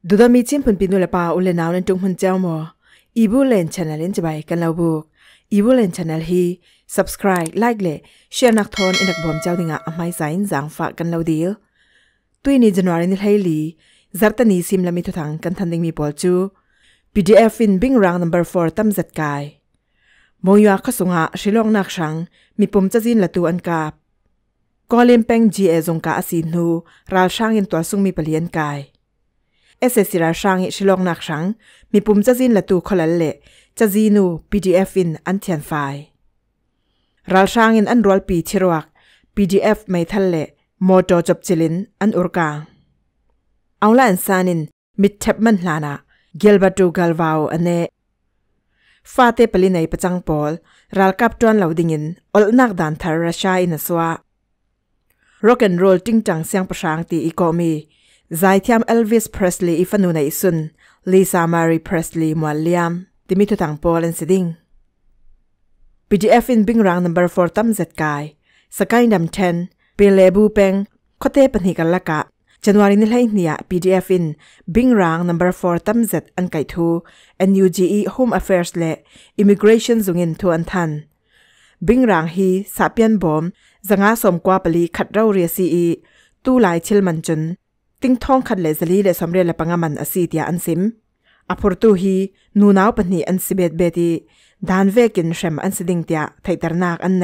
ดูดมีจิ้มผลปีนุเลปาอุเลนาวนันจงหุ่นเจ้าหมออีบูเลนชาแนลเล่นจะไปกันเราบุกอีบูเลนชาแนลฮี subscribe like เลยแชร์นักทอนอินดักบอมเจ้าดิ่งอ่ะไม่ใส่จางฝากกันเราเดียวตุยนี้จันวารีนิลไฮลีจัดตันนี้ซิมละมีทุกทางกันทันดิ่งมีบอลจู PDF อินบิงรัง number 4ตั้มจัดกายโมยัวข้าสงะชิลองนักชังมีปุ่มจะจินละตัวอันกาบกอเลมเป็ง GA จงกาอสินหูราช่างอินตัวซุงมีเปลี่ยนกายSSC ราช่างอิชิลองนักชังมีปุ่มจะจินละตัวคนละเละจะจีนู PDF อินอันเทียนไฟราช่างอินอันรัวปีชิรวัก PDF ไม่ทันเละโมโตจบจิลินอันอุรกางเอาละอันซานินมิดเทปมันลานะเกลบาตูกัลวาวอันเน่ฟาเตปลินัยประจังปอลรัลกับจวนเหล่าดิ่งินอลนักดันทาราชาอินสวะร็อกแอนด์โรลจริงจังเสียงประชางตีอีกอมีใจเทียมเอลวิสเพรสลีย์อีฟันูในสุนลิซามารีเพรสลีย์มัวเลียมที่มีทุตังปอลอันสิดิง PDF อินบิงรัง number 4ตั้มจัดกายสกายดัม10เป็นเลบูเป็งข้อเตปันหิกันละกะจันวารีนิลไลเนีย PDF อินบิงรัง number 4ตั้มจัดอันไก่ทู NUGE Home Affairs และ Immigration จุงินทัวอันทันบิงรังฮีสาเปียนบอมจังอาสมกว่าปลีขัดเราเรียซีอีตู้ลายชิลมันจุนติ้งท้องขัดเลสลีและสำเร็จและปังมันอสีเตียอันซิมอพอร์ตูฮีนูนาวปันหีอันสิเบตเบตีดานเวกินเชมอันสิดิงเตียไทยตรนักอันใน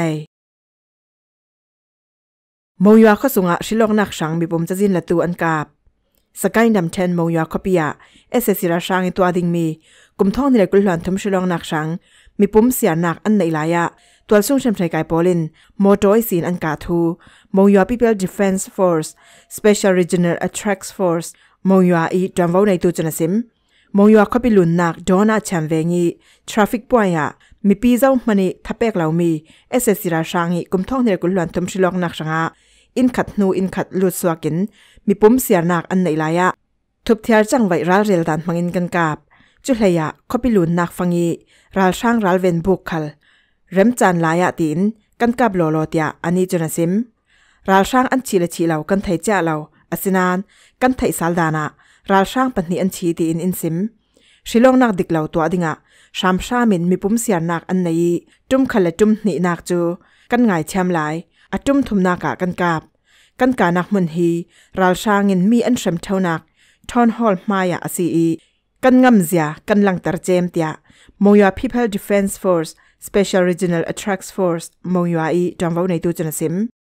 โมยัวข้าสุงะชิลองนักชังมีปุ่มจะจินละตัวอันกาบสกายดัม10โมยัวข้าปียะSSC ราชังในตัวดิ่งมีกุมท้องในกุลหลานทุ่มชิลองนักชังมีปุ่มเสียนักอันในลายะตัวส่งเชมไทยไกปอลินโมโตไอซีนอันกาทูโมยัว People Defense Force Special Regional Attracts Force โมยัวอีจำว่าในตัวจนสิมโมยัวข้าปีลุนนักโดนาแชมเวงีทราฟิกป่วยอะมีปีเจ้ามันนี่ทับเปกเหล่ามี SSC ราชังอีกุมท้องในกุลหลานทุ่มชิลองนักชังอินขัดนูอินขัดลุดสวากินมีปุ่มเสียนักอันในลายะทุบเทียร์จังไวรัลเรียลดันมังอินกันกาบจุดเลยะข้อพิลุนนักฟังยีรัลช่างรัลเวนบุกขัลเริ่มจานลายะตีนกันกาบโลโลเตียอันนี้จนสิมรัลช่างอันชีละชีเหล่ากันไทยเจ้าเหล่าอสินานกันไทยสาลดานะรัลช่างปัญหาอันชีตีอินซิมชิลองนักดิกเหล่าตัวดิ่งะชามชามินมีปุ่มเสียนักอันในจุ่มขัลและจุ่มหนีนักจูกันไงแชมหลายอจุ่มทุมนากะกันกาบกันกานักมันฮีรัลช่างเงินมีอันเฉมเท่านักทอนฮอลมายาอซีอีกันงำเสียกันหลังตรเจมเตียโมยัว People Defense Force Special Regional Attracts Force โมยัวอีจำว่าในตัวจนสิม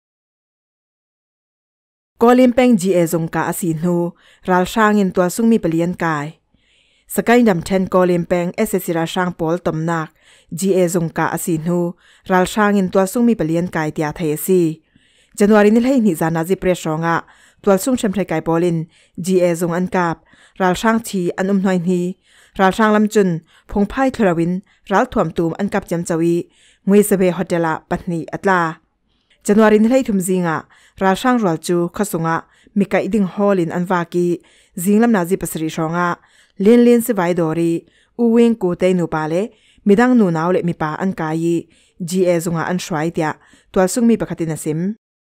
กอลิมเป็ง GA จงกาอสีนูรัลช่างเงินตัวซุ่งมีเปลี่ยนกายสกายดัม10กอลิมเป็ง SSC ราช่างปอลตมนัก GA จงกาอสีนูรัลช่างเงินตัวซุ่งมีเปลี่ยนกายเตียไทยซีจันวารีนิลให้นิจานาจิเปรชงะตัวซุ่งเชมไทยไกปอลิน GA จงอันกาบรัลช่างทีอันหน่อยนี้รัลช่างลำจุนพงไพ่ทรวินรัลถ่วมตูมอันกับจำจวีงวยสเบฮอตเดลาปัตนีอัตลาจันวารีนิลให้ทุมจิงะรัลช่างรัลจูขสุงะมีกายดิ่งฮอลินอันวากีจิงลำนาจิปัสริชงะเลียนสบายดอรีอูเวงกูเตนูปาเลมีดังนูนาวเลมีปาอันกาย GA จงอันสวยเตียตัวซุ่งมีปกตินสิม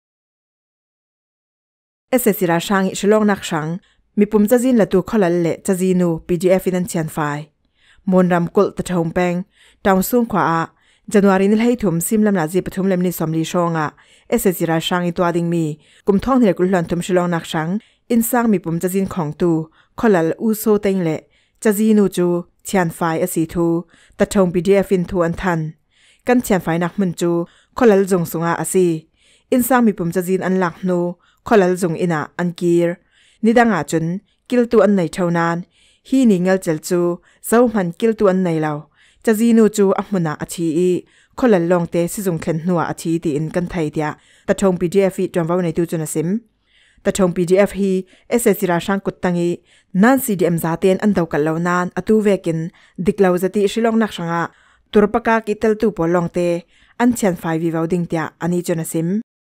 SSC ราช่างอิชลองนักชังมีปุ่มจะจินละตัวข้อละเละจะจีนู PDF ฟินันเชียนไฟมนรำกุลตะทงแปงดาวซุ่งขวาจันวารีนิลให้ถุมซิมลำนาจีปทุมเลมนิสมลีชงSSC ราช่างอีตัวดิ่งมีกุมท้องเหนือกุลหลันถุมชลองนักชังอินสร้างมีปุ่มจะจินของตูข้อละอูโซเต็งเละจะจีนูจูเชียนไฟอสีทูตะทง PDF ฟินทูอันทันกันเชียนไฟนักมันจูข้อละจงสุงอาอสีอินสร้างมีปุ่มจะจินอันหลักนูข้อละจงอินะอันกีร์นิดังอาจุนกิลตัวอันไหนเท่านั้นฮีนิงเงลเจลจูเจ้ามันกิลตัวอันไหนเราจะจีนูจูอัมมุนาอาชีอีข้อละลองเตสิจงเข็นหัวอาชีตีอินกันไทยเดียแต่ทง PDF จำว่าในตัวจนสิมแต่ทง PDF ฮี SSC ราช่างกุดตังอีนั่น CDM ซาเตียนอันเดากันเหล่านานอตูเวกินดิกเหล่าจะตีชิลองนักช่างะตุรปกากิเตลตูปอลองเตอันเชียนไฟวิวาวดิ่งเตียอันนี้จนสิม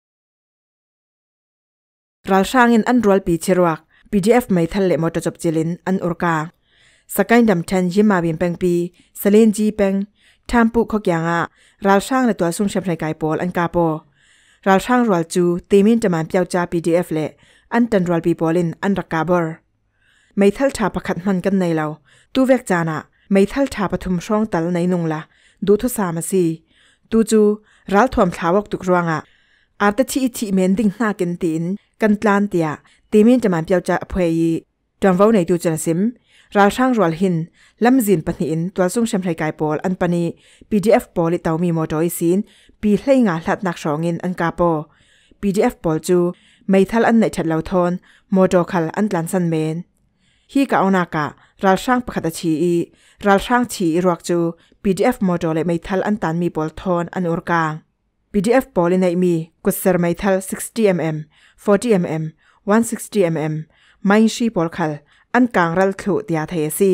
รัลช่างอินอันรัวปีชิรวัก PDF ไม่ทันเละมอตจบจิลินอันอุรกาสกายดัม10ยิมมาบินเป็งปีสเลนจีเป็งทามปุขกยังรัลช่างในตัวซุ่งเชมไทยไกปอลอันกาโปรัลช่างรัลจูตีมินจะมันเปียวจ้า PDF เละอันตันรัลปีปอลินอันรักกาบอร์ไม่ทัลชาประคัดมันกันในเราตูเวกจานะไม่ทัลชาปฐุมช่องตัลในนงละดูทุสามาซีตูจูรัลทวมทาวกตุกรวงอาร์ตชีทีเมนดิ้งหน้ากันตีนกันตลานเตียตีเมนจะมันเปียวจะพวยจอมว่าในตูจันซิมราช่างรัวหินลำจินปนินตัวส่งเชมไทยกายปอลอันปนี PDF ปอลิตาวมีโมดอยซินปีเล่งาหลัดนักสองอินอันกาโป PDF ปอลจูไม่ทัลอันไหนชัดเหล่าทอนโมดอคัลอันตลันซันเมนฮีกะเอานากะราช่างประคัตชีราช่างชีรวกจู PDF โมดอลไม่ทัลอันตันมีปอลทอนอันอุรกาง PDF ปอลินในมีกุศลไม่ทัล 60mm 40mm 160mm ไม่ชีปอลคัลอันกลางรัลถุเตียเทซี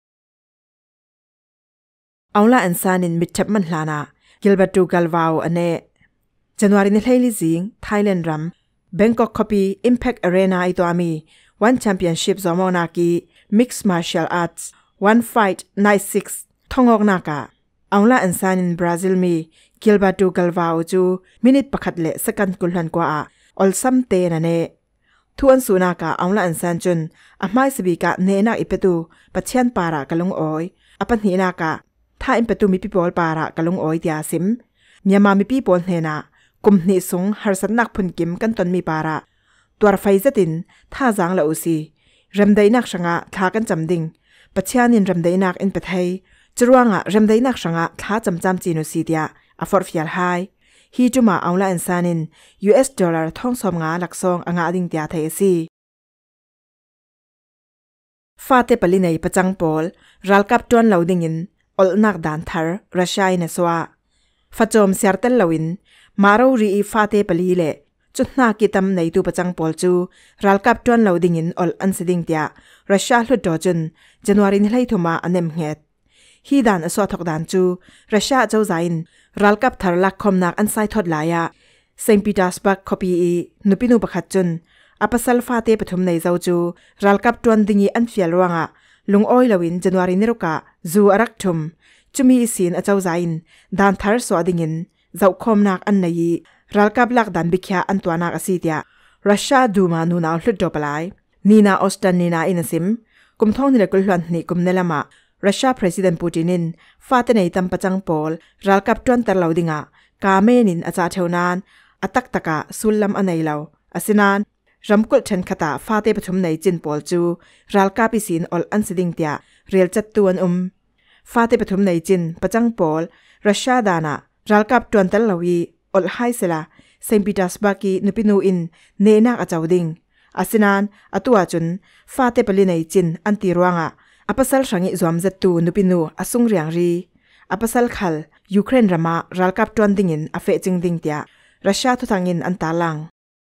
เอาละอันซานินมิดชับมันลานากิลเบตูกัลวาวอันเนจันวารินเฮลิซิงไทยแลนด์รัมแบงกอกคอปีอิมแพคอารีนาไอตัวมีวันแชมเปี้ยนชิพซอมอนากีมิกซ์มาร์เชียลอาร์ตส์วันไฟท์ไนท์ซิกซ์ทองออกนากาเอาละอันซานินบราซิลมีกิลเบตูกัลวาวจูมินิตประคัดเละสกันกุลหันกว่าออลซัมเตนันเนทวนสุนากาเอาละอันซันจุนอาไม่สบีกะเนนักอิเปตูปัจเจียนปารากะลงอ้อยอปันหีนากาถ้าอิเปตูมีปีปอลปารากะลงอ้อยเดียซิมเมียมามีปีปอลเฮนากุมนิสงฮาร์สันนักพุนกิมกันตนมีปาระตัวไฟจะตินท่าจางละอุซีรำได้นักชงะท้ากันจำดิ่งปัจเจียนินรำได้นักอินเปไทยจรวงะรำได้นักชงะท้าจำจีโนซีเดียอฟอร์ฟิลไฮฮีจุมาเอาละอันซานิน US ดอลลาร์ท่องสมงาหลักซองอ่างดิ่งเตียไทยซีฟาเตปลินัยประจังปอลรัลกับจวนเหลาดิ่งินอลนักดานทาร์รัสเซียเนสวาฟาจอมเซียร์เตลเหลวินมาเรารีฟาเตปลีเล่จุดนากิตมในตูประจังปอลจูรัลกับจวนเหลาดิ่งินอลอันสดิ่งเตียรัสเซียหลุดดอจุนจันวารินไลทุมาอันเนมเฮดฮีดานอสวทกดานจูรัสเซียเจ้าใจน์รัลกับทาร์ลักคอมนักอันไซทอดลายะเซนต์ปีเตอร์สเบิร์กคอปีนุปินูประคัดจุนอปัสลฟาเตปฐุมในเจ้าจูรัลกับจวนดิ่งอันเฟียลวังะลุงอ้อยลวินจันวารินรุกะจูอารักทุมจุมีสินอเจ้าใจน์ดานทาร์สวดิ่งินเจ้าคอมนักอันในรัลกับลักดันบิคยาอันตัวนักอสิเดียรัสเซียดูมานูนาหลุดดบลายนีนาออสตันนีนาอินซิมกุมท่องนิเลกุลหลันนี่กุมเนลมารัสเซียประธานปูตินินฟาเตในตัมปะจังปอลรัลกับจวนตะเหลาดิงะกาเมนินอาจาเทวนานอัตักตะกะสุลลัมอันในเหลาอสินานรำกุลเชนขตาฟาเตปฐุมในจินปอลจูรัลกาปิสินอลอันสดิงเตียเรียลจัดตวนฟาเตปฐุมในจินปะจังปอลรัสเซียดานะรัลกับจวนตะเหลาวีอลไฮเซลาเซนต์ปีเตอร์สเบิร์กีนุปินูอินเนนักอาจาวดิงอสินานอตัวจุนฟาเตปลิในจินอันตีรวงะอปัสลสังอิจวมจัดตูนุปินูอสุงเรียงรีอปัสลขัลยูเครนรามารัลกับจวนดิ่งินอเฟจิงดิ่งเตียรัสเซียทุทังอินอันตาลัง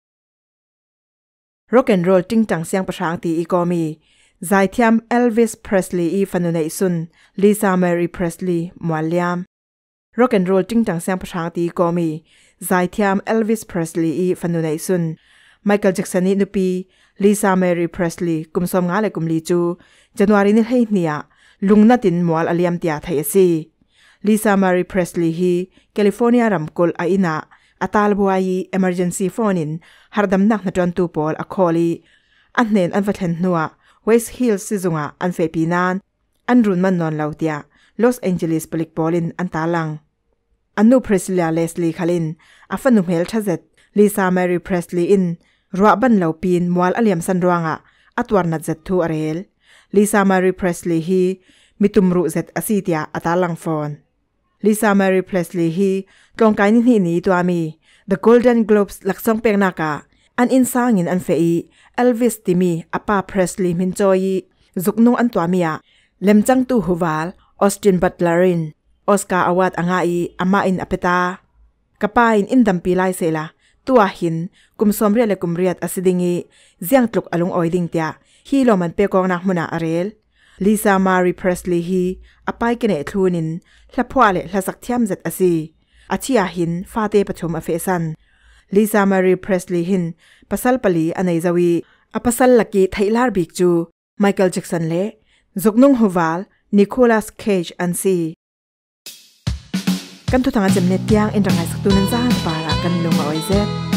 ร็อกแอนด์โรลจิงจังเสียงประชางตีอีกอมีไซเทียมเอลวิสเพรสลีอีฟันนุในซุนลิซาแมรีเพรสลีมัวเลียมร็อกแอนด์โรลจิงจังเสียงประชางตีอีกอมีไซเทียมเอลวิสเพรสลีอีฟันนุในซุนไมเคิลแจ็กสันนินุปีลิซาแมรีเพรสลีกุมสมงาเลกุมลีจูจันวารินิให้เนียลุงนัดินมัวอเลียมเตียไทยซีลิซาแมรีเพรสลีฮีแคลิฟอร์เนียรัมกุลอาอินาอัตาลบัวยีเอเมอร์เจนซีโฟนินฮาร์ดัมนักนจวนตูปอลอคอลีอันเนนอันฟัดเห็นนัวเวสต์ฮิลส์ซิซุงะอันเฟปีนานอันรุนมันนอนลาวเตียลอสแองเจลิสปลิกปอลินอันตาลังอันนูเพรสลีเลสลีคาลินอัฟนุเมลทัซเซตลิซาแมรีเพรสลีอินรัวบันลาวปีนมัวอเลียมซันรวงะอัตวาร์นัดเซตทูอาเรลลิซาแมรีเพรสลีฮีมิตุมรุเซตอซีเตียอัตาลังฟอนลิซาแมรีเพรสลีฮีตรงกายนิฮีนีตัวมีThe Golden Globes หลักส่งเปียงนากาอันอินซางินอันเฟอีเอลวิสติมีอปาเพรสลีมินจอยจุกนงอันตัวมีเลมจังตูฮูวาลออสตินบัตลารินออสการ์อวัดอ่างอีอามาอินอเปตากปาอินดัมปีไลเซลาตัวหินกุมสมเรียและกุมเรียดอสิดิงีเจียงตลุกอลงออยดิงเตียฮีโลมันเปกองนักมุนาอาเรลลิซามารีเพรสลีฮีอปายเกเนทลูนินละพัวเลละสักเทียมเจ็ดอซีอาชียหินฟาเตปฐุมอเฟซันลิซามารีเพรสลีหินปัสลปลีอันไอซาวีอปัสลลักีไทลาร์บิกจูไมเคิลแจ็กสันเล่จุกนงฮูวาลนิโคลัสเคจอันซีกันทุกทางจำเนียงอินรังไงสักตัวนั้นจ้าปาระกันลงเอาไว้เซ